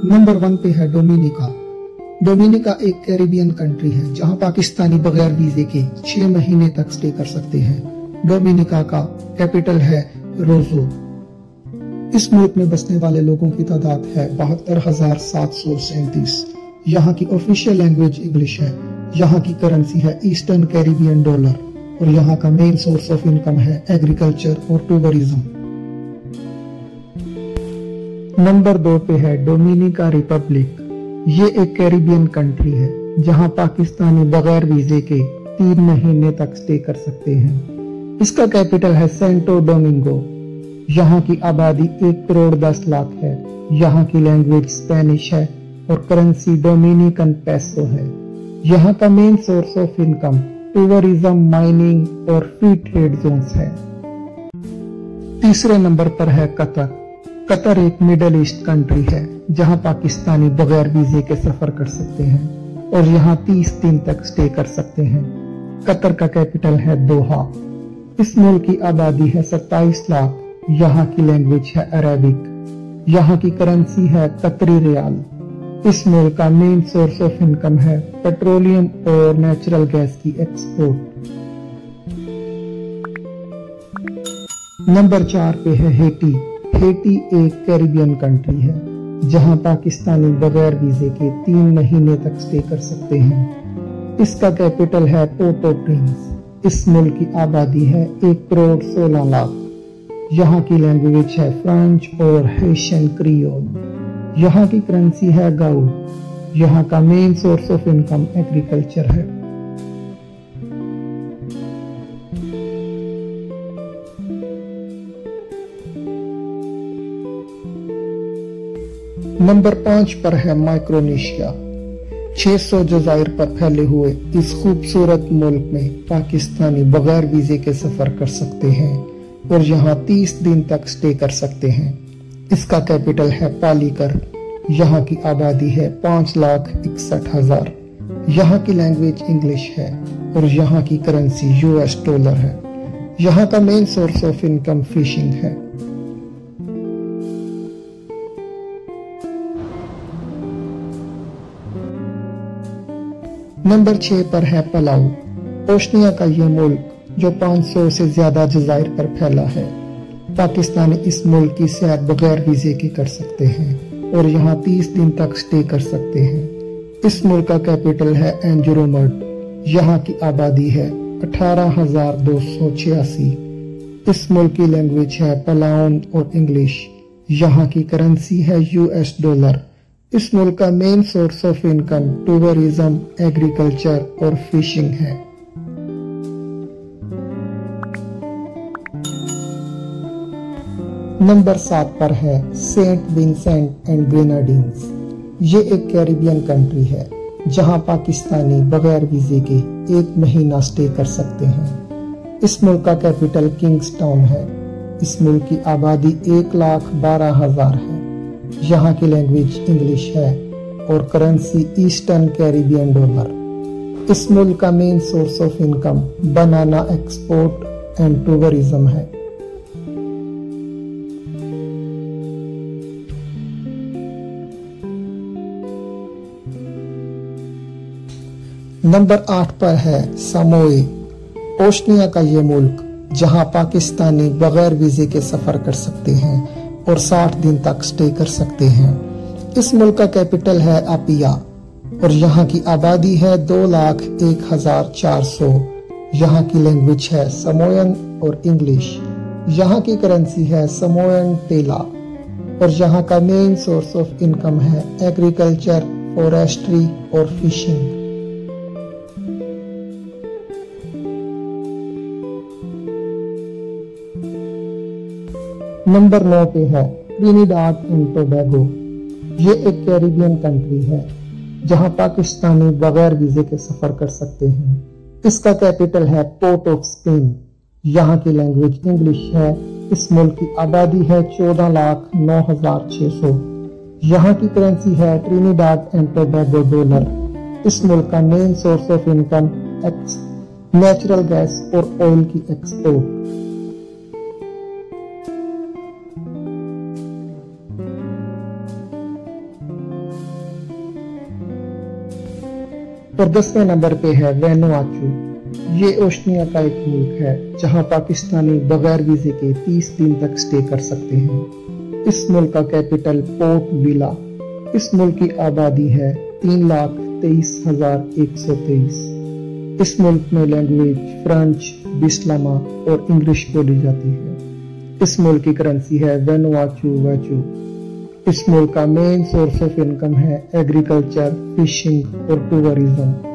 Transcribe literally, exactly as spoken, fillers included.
Number one पे है Dominica. Dominica एक कैरिबियन कंट्री है जहां पाकिस्तानी बगैर वीजे के छह महीने तक स्टे कर सकते हैं। डोमिनिका का कैपिटल है रोजो। इस मुल्क में बसने वाले लोगों की तादाद है बहत्तर हजार सात सौ सैंतीस। यहाँ की ऑफिशियल लैंग्वेज इंग्लिश है। यहाँ की करेंसी है ईस्टर्न कैरिबियन डॉलर और यहाँ का मेन सोर्स ऑफ इनकम है एग्रीकल्चर और टूरिज्म। नंबर दो पे है डोमिनिका रिपब्लिक। ये एक कैरिबियन कंट्री है जहां पाकिस्तानी बगैर वीजे के तीन महीने तक स्टे कर सकते हैं। इसका कैपिटल है सेंटो डोमिंगो। यहाँ की आबादी एक करोड़ दस लाख है। यहाँ की लैंग्वेज स्पेनिश है और करेंसी डोमिनिकन पेसो है। यहाँ का main source of income tourism, mining और फ्री ट्रेड जोन्स है। तीसरे नंबर पर है कतर। कतर एक मिडल ईस्ट कंट्री है जहां पाकिस्तानी बगैर वीजे के सफर कर सकते हैं और यहां तीस दिन तक स्टे कर सकते हैं। कतर का कैपिटल है दोहा। इस मुल्क की आबादी है सत्ताईस लाख। यहाँ की लैंग्वेज है अरेबिक। यहाँ की करेंसी है कतरी रियाल। इस मुल्क का मेन सोर्स ऑफ इनकम है पेट्रोलियम और नेचुरल गैस की एक्सपोर्ट। नंबर चार पे है हेटी। हेटी एक कैरिबियन कंट्री है जहां पाकिस्तानी बगैर वीजे के तीन महीने तक स्टे कर सकते हैं। इसका कैपिटल है पोर्ट ओ प्रिंस। इस मुल्क की आबादी है एक करोड़ सोलह लाख। यहाँ की लैंग्वेज है फ्रेंच और हेशियन क्रियोल। यहाँ की करेंसी है गाउ। यहाँ का main source of income agriculture है। नंबर पांच पर है माइक्रोनेशिया। छह सौ जजायर पर फैले हुए इस खूबसूरत मुल्क में पाकिस्तानी बगैर वीजे के सफर कर सकते हैं और यहाँ तीस दिन तक स्टे कर सकते हैं। इसका कैपिटल है पालीकर। यहाँ की आबादी है पांच लाख इकसठ हजार। यहाँ की लैंग्वेज इंग्लिश है और यहाँ की करेंसी यूएस डॉलर है। यहाँ का main source of income fishing है। नंबर छह पर है पलाऊ। ओशनिया का ये मुल्क जो पाँच सौ से ज्यादा जजायर पर फैला है। पाकिस्तानी इस मुल्क की सैर बगैर वीजे के कर सकते हैं और यहाँ तीस दिन तक स्टे कर सकते हैं। इस मुल्क का कैपिटल है एंजुरुमर्ड। यहाँ की आबादी है अठारह हजार दो सौ छियासी। इस मुल्क की लैंग्वेज है पलाउन और इंग्लिश। यहाँ की करेंसी है यूएस डॉलर। इस मुल्क का main source of income tourism, agriculture और फिशिंग है। नंबर सात पर है सेंट विंसेंट एंड ग्रेनाडीन्स। ये एक कैरिबियन कंट्री है जहां पाकिस्तानी बगैर वीजे के एक महीना स्टे कर सकते हैं। इस मुल्क का कैपिटल किंग्सटाउन है। इस मुल्क की आबादी एक लाख बारह हजार है। यहाँ की लैंग्वेज इंग्लिश है और करेंसी ईस्टर्न कैरिबियन डॉलर। इस मुल्क का main source of income banana export and tourism है। नंबर आठ पर है समोए। ओशनिया का ये मुल्क जहां पाकिस्तानी बगैर वीजे के सफर कर सकते हैं और साठ दिन तक स्टे कर सकते हैं। इस मुल्क का कैपिटल है अपिया और यहाँ की आबादी है दो लाख एक हजार चार सौ। यहाँ की लैंग्वेज है समोयन और इंग्लिश। यहाँ की करेंसी है समोयन टेला और यहाँ का मेन सोर्स ऑफ इनकम है एग्रीकल्चर, फॉरेस्ट्री और फिशिंग। नंबर नौ पे है ट्रिनिडाड एंड टोबैगो। ये एक कैरिबियन कंट्री है जहां पाकिस्तानी बगैर वीजे के सफर कर सकते हैं। इसका कैपिटल है पोर्ट ऑफ स्पेन। यहाँ की लैंग्वेज इंग्लिश है। इस मुल्क की आबादी है चौदह लाख नौ हजार छह सौ। यहाँ की करेंसी है ट्रिनिडाड एंड टोबैगो डॉलर। इस मुल्क का main source of income natural gas और ऑयल की एक्सपोर्ट। اور دسویں نمبر پہ ہے وینواتو۔ یہ اوشنیا کا ایک ملک ہے جہاں پاکستانی بغیر ویزے کے تیس دن تک سٹے کر سکتے ہیں۔ اس ملک کا کیپٹل پورٹ ویلا۔ اس ملک کی آبادی ہے تین لاکھ تیئیس ہزار ایک سو تیئیس۔ اس ملک میں لینگویج فرینچ، بسلاما اور انگلش بولی جاتی ہے۔ اس ملک کی کرنسی ہے وینواتو ویچو۔ اس ملک کا مین سورس آف انکم ہے ایگریکلچر، فشنگ اور ٹورزم۔